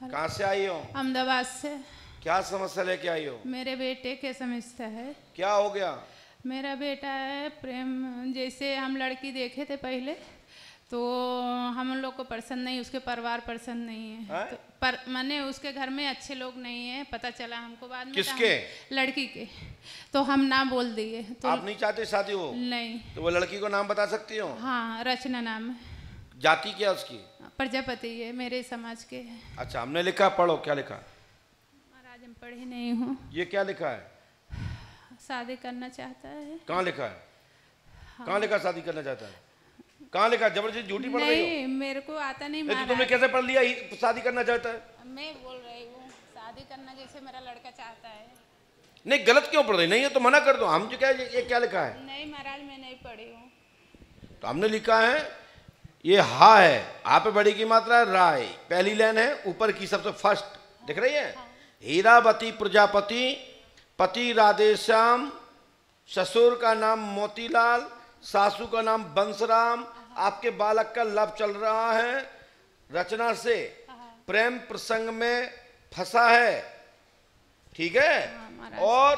कहाँ से आई हो? अहमदाबाद से। क्या समस्या लेके आई हो? मेरे बेटे के समस्या है। क्या हो गया? मेरा बेटा है प्रेम, जैसे हम लड़की देखे थे पहले तो हम लोग को पसंद नहीं, उसके परिवार पसंद नहीं है, तो पर माने उसके घर में अच्छे लोग नहीं है, पता चला हमको बाद में। किसके? लड़की के। तो हम ना बोल दिए। तो आप नहीं चाहते शादी हो? नहीं। तो वो लड़की को नाम बता सकती हो? हाँ, रचना नाम है। जाति क्या उसकी? प्रजापति है, मेरे समाज के है। अच्छा, हमने लिखा, पढ़ो। क्या लिखा? महाराज हम पढ़ी नहीं हूँ। ये क्या लिखा है? शादी करना चाहता है। कहाँ लिखा है? हाँ। कहाँ लिखा शादी करना चाहता है? कहाँ लिखा? जबरदस्ती झूठी पढ़ रही हो? नहीं, मेरे को आता नहीं। तो तुमने कैसे पढ़ लिया शादी करना चाहता है? मैं बोल रही हूँ शादी करना जैसे मेरा लड़का चाहता है। नहीं, गलत क्यों पढ़ रही? नहीं है तो मना कर दो। हम जो क्या, ये क्या लिखा है? नहीं महाराज, मैं नहीं पढ़ी हूँ। तो हमने लिखा है, ये हा है, आ पे बड़ी की मात्रा है, रा है, पहली लाइन है ऊपर की सबसे फर्स्ट, दिख रही है? हाँ। हीरावती प्रजापति, पति राधेश्याम, ससुर का नाम मोतीलाल, सासू का नाम बंसराम, आपके बालक का लव चल रहा है, रचना से प्रेम प्रसंग में फंसा है, ठीक है? और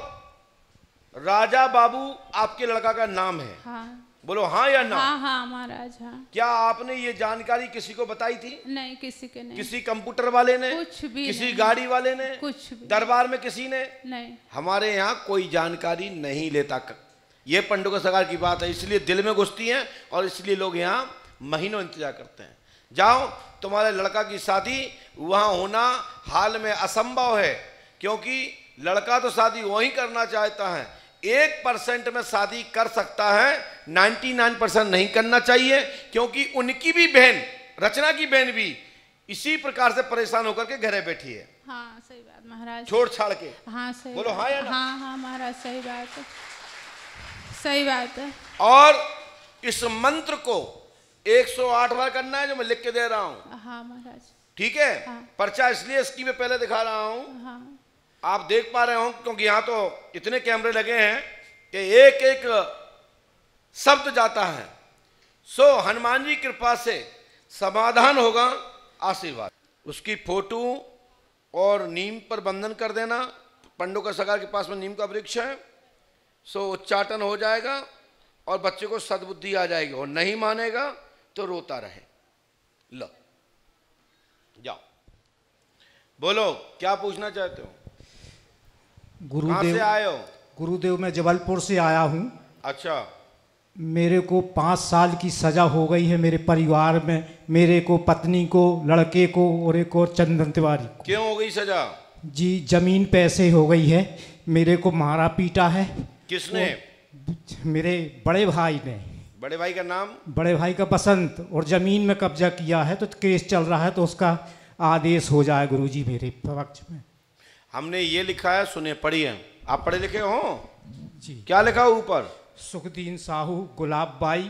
राजा बाबू आपके लड़का का नाम है। हाँ। बोलो हाँ या ना? हाँ हाँ महाराज हाँ। क्या आपने ये जानकारी किसी को बताई थी? नहीं, किसी के नहीं। किसी कंप्यूटर वाले ने? कुछ भी किसी नहीं। गाड़ी वाले ने? कुछ भी। दरबार में किसी ने? नहीं। हमारे यहाँ कोई जानकारी नहीं लेता। ये पंडित सरकार की बात है, इसलिए दिल में घुसती है और इसलिए लोग यहाँ महीनों इंतजार करते हैं। जाओ, तुम्हारे लड़का की शादी वहाँ होना हाल में असंभव है, क्योंकि लड़का तो शादी वहीं करना चाहता है। 1% में शादी कर सकता है, 99% नहीं करना चाहिए, क्योंकि उनकी भी बहन, रचना की बहन भी इसी प्रकार से परेशान होकर के घरे बैठी है। हाँ सही बात महाराज, छोड़ छाड़ के। हाँ सही। बोलो हाँ या ना? हाँ हाँ महाराज, सही बात है, सही बात है। और इस मंत्र को 108 बार करना है, जो मैं लिख के दे रहा हूं। हाँ महाराज। ठीक है? हाँ। पर्चा इसलिए इसकी मैं पहले दिखा रहा हूं, हाँ। आप देख पा रहे हो, क्योंकि यहां तो इतने कैमरे लगे हैं कि एक एक शब्द जाता है। सो हनुमान जी कृपा से समाधान होगा, आशीर्वाद। उसकी फोटो और नीम पर बंधन कर देना। पंडों का सगार के पास में नीम का वृक्ष है। सो उच्चाटन हो जाएगा और बच्चे को सद्बुद्धि आ जाएगी, और नहीं मानेगा तो रोता रहे। लो जाओ, बोलो क्या पूछना चाहते हो? कहाँ से आए हो? गुरुदेव, मैं जबलपुर से आया हूँ। अच्छा। मेरे को 5 साल की सजा हो गई है मेरे परिवार में, मेरे को, पत्नी को, लड़के को और एक और चंदन तिवारी को। क्यों हो गई सजा? जी, जमीन पैसे हो गई है, मेरे को मारा पीटा है। किसने? मेरे बड़े भाई ने। बड़े भाई का नाम? बड़े भाई का बसंत। और जमीन में कब्जा किया है, तो केस चल रहा है, तो उसका आदेश हो जाए गुरुजी मेरे पक्ष में। हमने ये लिखा है, सुने, पढ़िए। आप पढ़े लिखे हो? जी। क्या लिखा है ऊपर? सुखदीन साहू, गुलाब बाई,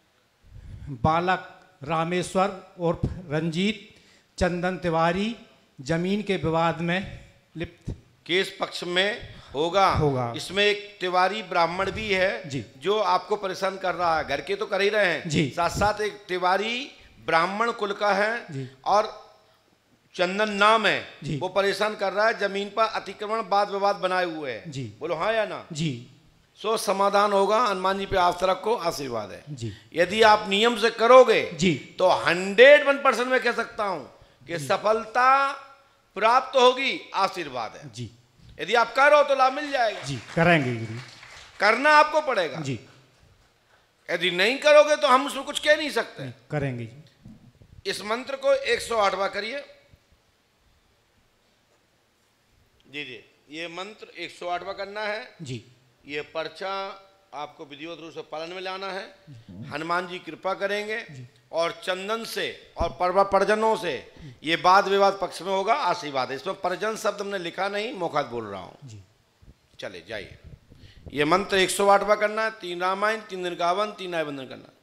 बालक रामेश्वर और रंजीत, चंदन तिवारी, जमीन के विवाद में लिप्त। केस पक्ष में होगा। इसमें एक तिवारी ब्राह्मण भी है जी, जो आपको परेशान कर रहा है। घर के तो कर ही रहे हैं जी, साथ साथ एक तिवारी ब्राह्मण कुल का है जी, और चंदन नाम है जी, वो परेशान कर रहा है, जमीन पर अतिक्रमण वाद विवाद बनाए हुए है जी। बोलो हाँ या ना? जी। सो समाधान होगा। हनुमान जी पे आप रखो, आशीर्वाद है जी। यदि आप नियम से करोगे जी, तो 101% में कह सकता हूं कि सफलता प्राप्त होगी, आशीर्वाद है जी। यदि आप करो तो लाभ मिल जाएगा। जी, करेंगे गुरु। करना आपको पड़ेगा जी। यदि नहीं करोगे तो हम उसमें कुछ कह नहीं सकते। करेंगे जी। इस मंत्र को 108 बार करिए। जी जी, ये मंत्र 108 बार करना है जी। ये पर्चा आपको विधिवत रूप से पालन में लाना है। हनुमान जी कृपा करेंगे और चंदन से और परिजनों से ये वाद विवाद पक्ष में होगा, आशीर्वाद है। इसमें परिजन शब्द हमने लिखा नहीं, मौखात बोल रहा हूं। चले जाइए। ये मंत्र 108 बार करना है। 3 रामायण, 3 दिन गावन, 3 आय बंधन करना।